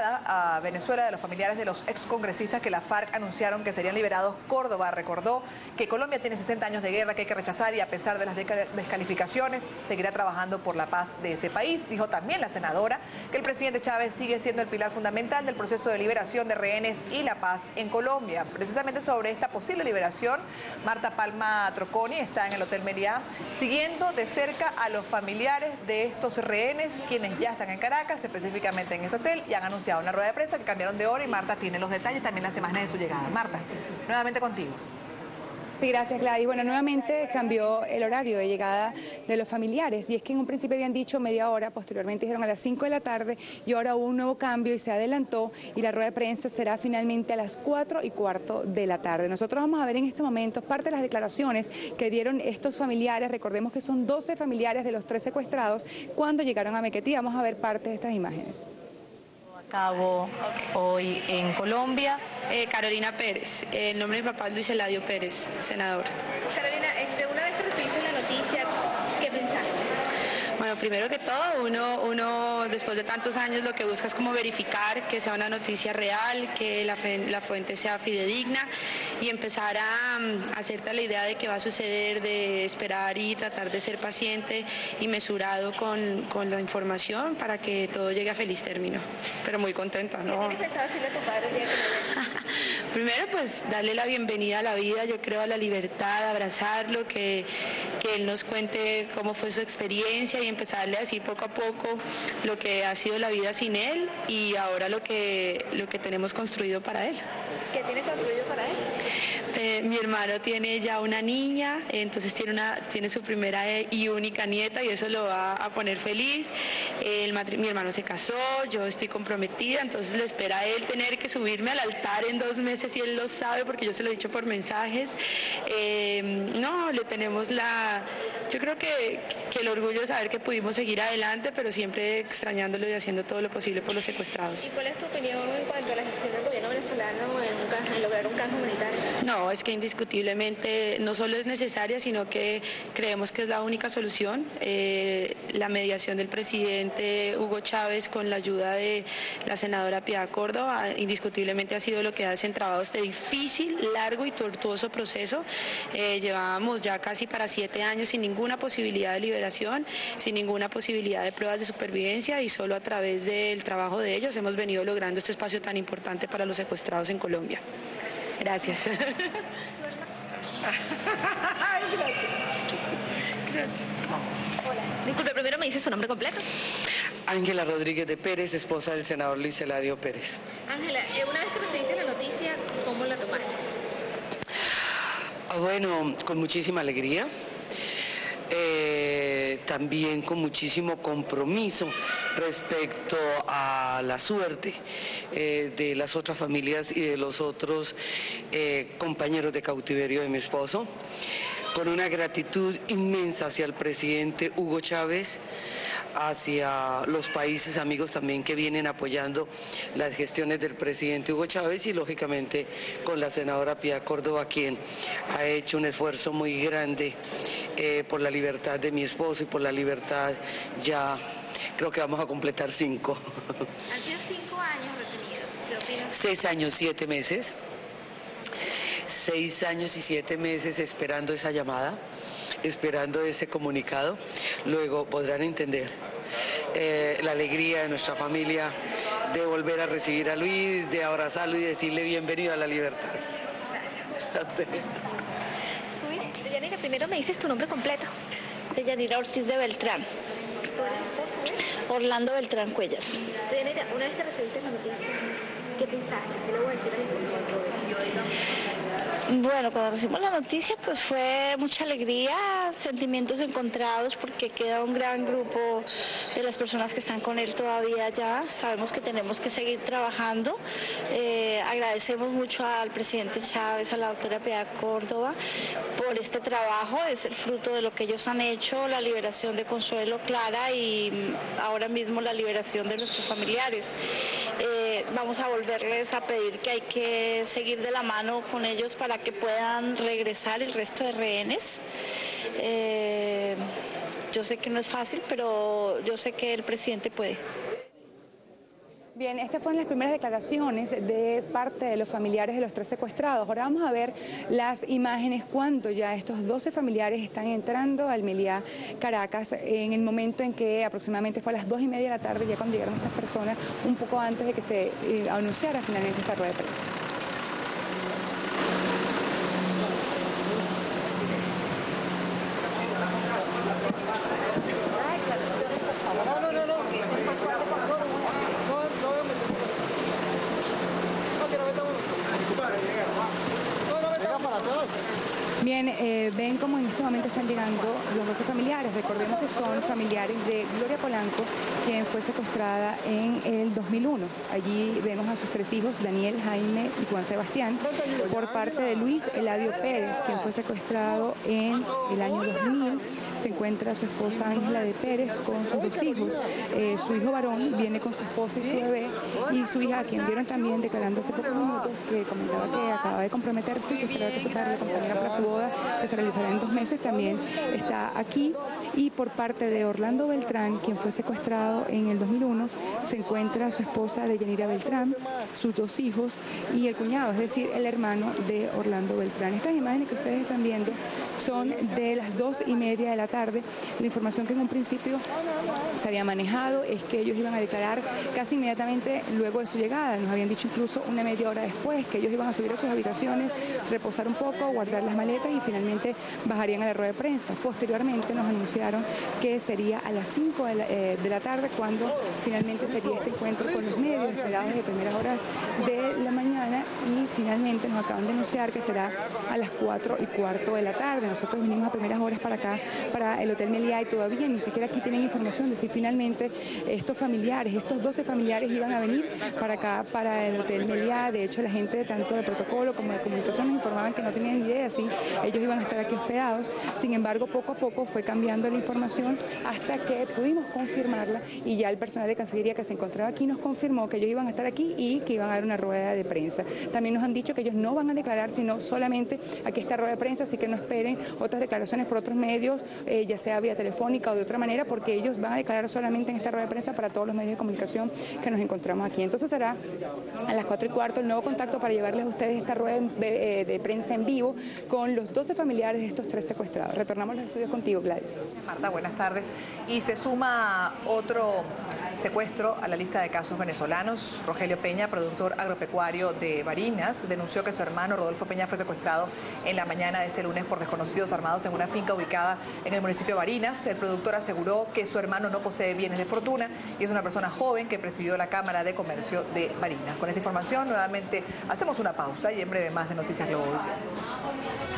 llegada a Venezuela de los familiares de los excongresistas que la FARC anunciaron que serían liberados. Córdoba recordó que Colombia tiene 60 años de guerra que hay que rechazar y a pesar de las descalificaciones seguirá trabajando por la paz de ese país. Dijo también la senadora que el presidente Chávez sigue siendo el pilar fundamental del proceso de liberación de rehenes y la paz en Colombia. Precisamente sobre esta posible liberación, Marta Palma Troconi está en el Hotel Meliá siguiendo de cerca a los familiares de estos rehenes, quienes ya están en Caracas, específicamente en este hotel, y han anunciado en una rueda de prensa que cambiaron de hora y Marta tiene los detalles, también las imágenes de su llegada. Marta, nuevamente contigo. Sí, gracias, Gladys. Bueno, nuevamente cambió el horario de llegada de los familiares y es que en un principio habían dicho media hora, posteriormente dijeron a las 5 de la tarde y ahora hubo un nuevo cambio y se adelantó y la rueda de prensa será finalmente a las 4:15 de la tarde. Nosotros vamos a ver en estos momentos parte de las declaraciones que dieron estos familiares. Recordemos que son 12 familiares de los 3 secuestrados cuando llegaron a Mequetí. Vamos a ver parte de estas imágenes. Cabo hoy en Colombia. Carolina Pérez, el nombre de mi papá es Luis Eladio Pérez, senador. Carolina, una vez que recibiste la noticia, ¿qué pensaste? Bueno, primero que todo, uno después de tantos años lo que busca es como verificar que sea una noticia real, que la fuente sea fidedigna y empezar a hacerte la idea de qué va a suceder, de esperar y tratar de ser paciente y mesurado con la información para que todo llegue a feliz término. Pero muy contenta, ¿no? ¿Qué tienes pensado decirle a tu padre el día que lo veas? Primero, pues darle la bienvenida a la vida, yo creo a la libertad, abrazarlo, que él nos cuente cómo fue su experiencia y empezarle a decir poco a poco lo que ha sido la vida sin él y ahora lo que tenemos construido para él. ¿Qué tiene construido para él? Mi hermano tiene ya una niña, entonces tiene su primera y única nieta y eso lo va a poner feliz. Mi hermano se casó, yo estoy comprometida, entonces le espera a él tener que subirme al altar en 2 meses y él lo sabe porque yo se lo he dicho por mensajes. No, le tenemos yo creo que el orgullo de saber que pudimos seguir adelante, pero siempre extrañándolo y haciendo todo lo posible por los secuestrados. ¿Y cuál es tu opinión en cuanto a la gestión del gobierno venezolano en lograr un canje humanitario? No, es que indiscutiblemente no solo es necesaria, sino que creemos que es la única solución. La mediación del presidente Hugo Chávez con la ayuda de la senadora Piedad Córdoba indiscutiblemente ha sido lo que ha desentrabado este difícil, largo y tortuoso proceso. Llevábamos ya casi para 7 años sin ninguna posibilidad de liberación, sin ninguna posibilidad de pruebas de supervivencia y solo a través del trabajo de ellos hemos venido logrando este espacio tan importante para los secuestrados en Colombia. Gracias. Gracias. Hola. Disculpe, primero me dice su nombre completo. Ángela Rodríguez de Pérez, esposa del senador Luis Eladio Pérez. Ángela, una vez que recibiste la noticia, ¿cómo la tomaste? Bueno, con muchísima alegría. También con muchísimo compromiso respecto a la suerte de las otras familias y de los otros compañeros de cautiverio de mi esposo, con una gratitud inmensa hacia el presidente Hugo Chávez, hacia los países amigos también que vienen apoyando las gestiones del presidente Hugo Chávez y lógicamente con la senadora Piedad Córdoba, quien ha hecho un esfuerzo muy grande por la libertad de mi esposo y por la libertad, ya creo que vamos a completar 5. Han sido 5 años retenidos, ¿qué opinas? 6 años, 7 meses. 6 años y 7 meses esperando esa llamada, esperando ese comunicado. Luego podrán entender la alegría de nuestra familia de volver a recibir a Luis, de abrazarlo y decirle bienvenido a la libertad. Gracias. Deyanira, primero me dices tu nombre completo. Deyanira Ortiz de Beltrán. ¿Tú eres esposa? Orlando Beltrán Cuellar. Deyanira, una vez que recibiste la noticia, ¿qué pensaste? ¿Qué le voy a decir a mi esposo cuando lo vea? Bueno, cuando recibimos la noticia pues fue mucha alegría, sentimientos encontrados porque queda un gran grupo de las personas que están con él todavía allá. Sabemos que tenemos que seguir trabajando. Agradecemos mucho al presidente Chávez, a la doctora Piedad Córdoba por este trabajo. Es el fruto de lo que ellos han hecho, la liberación de Consuelo Clara y ahora mismo la liberación de nuestros familiares. Vamos a volverles a pedir que hay que seguir de la mano con ellos para que puedan regresar el resto de rehenes. Yo sé que no es fácil, pero yo sé que el presidente puede. Bien, estas fueron las primeras declaraciones de parte de los familiares de los 3 secuestrados. Ahora vamos a ver las imágenes cuando ya estos 12 familiares están entrando al Meliá Caracas en el momento en que aproximadamente fue a las 2:30 de la tarde, ya cuando llegaron estas personas, un poco antes de que se anunciara finalmente esta rueda de prensa. Bien, ven cómo en este momento están llegando los 12 familiares. Recordemos que son familiares de Gloria Polanco, quien fue secuestrada en el 2001. Allí vemos a sus 3 hijos, Daniel, Jaime y Juan Sebastián, por parte de Luis Eladio Pérez, quien fue secuestrado en el año 2000. Se encuentra su esposa Ángela de Pérez con sus 2 hijos. Su hijo varón viene con su esposa y su bebé, y su hija, a quien vieron también declarando hace pocos minutos, que comentaba que acaba de comprometerse y que esperaba que su padre la acompañara para su boda, que se realizará en 2 meses, también está aquí. Y por parte de Orlando Beltrán, quien fue secuestrado en el 2001, se encuentra su esposa Deyanira Beltrán, sus 2 hijos y el cuñado, es decir, el hermano de Orlando Beltrán. Estas imágenes que ustedes están viendo son de las 2:30 de la tarde. La información que en un principio se había manejado es que ellos iban a declarar casi inmediatamente luego de su llegada. Nos habían dicho incluso una media hora después que ellos iban a subir a sus habitaciones, reposar un poco, guardar las maletas y finalmente bajarían a la rueda de prensa. Posteriormente nos anunciaron que sería a las 5 de la tarde cuando finalmente sería este encuentro con los medios, esperados desde primeras horas de la mañana, y finalmente nos acaban de anunciar que será a las 4:15 de la tarde. Nosotros vinimos a primeras horas para acá, para el Hotel Meliá, y todavía ni siquiera aquí tienen información de si finalmente estos familiares, estos 12 familiares iban a venir para acá, para el Hotel Meliá. De hecho, la gente tanto de protocolo como de comunicación nos informaban que no tenían idea si ellos iban a estar aquí hospedados. Sin embargo, poco a poco fue cambiando la información hasta que pudimos confirmarla, y ya el personal de Cancillería que se encontraba aquí nos confirmó que ellos iban a estar aquí y que iban a dar una rueda de prensa. También nos han dicho que ellos no van a declarar, sino solamente aquí esta rueda de prensa, así que no esperen otras declaraciones por otros medios, ya sea vía telefónica o de otra manera, porque ellos van a declarar solamente en esta rueda de prensa para todos los medios de comunicación que nos encontramos aquí. Entonces será a las 4:15 el nuevo contacto para llevarles a ustedes esta rueda de prensa en vivo con los 12 familiares de estos 3 secuestrados. Retornamos a los estudios contigo, Gladys. Marta, buenas tardes. Y se suma otro secuestro a la lista de casos venezolanos. Rogelio Peña, productor agropecuario de Barinas, denunció que su hermano Rodolfo Peña fue secuestrado en la mañana de este lunes por desconocidos armados en una finca ubicada en el municipio de Barinas. El productor aseguró que su hermano no posee bienes de fortuna y es una persona joven que presidió la Cámara de Comercio de Barinas. Con esta información nuevamente hacemos una pausa y en breve más de Noticias Globovisión.